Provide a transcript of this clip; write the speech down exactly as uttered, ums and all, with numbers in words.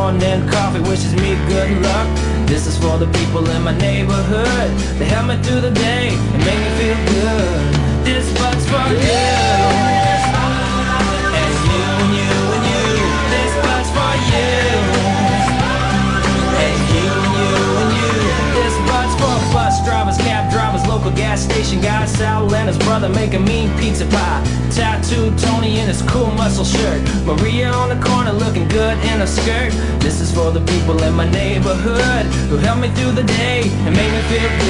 morning coffee wishes me good luck. This is for the people in my neighborhood. They help me through the day and make me feel good. This bug's for you. And you and you and you. This bug's for you. And you and you and you. This bug's for bus drivers, cab drivers, local gas station guys, Sal and his brother make a mean pizza pie. Tattooed Tony in his cool muscle shirt. Maria on the corner looking good in a skirt. This is for the people in my neighborhood who help me through the day and make me feel good.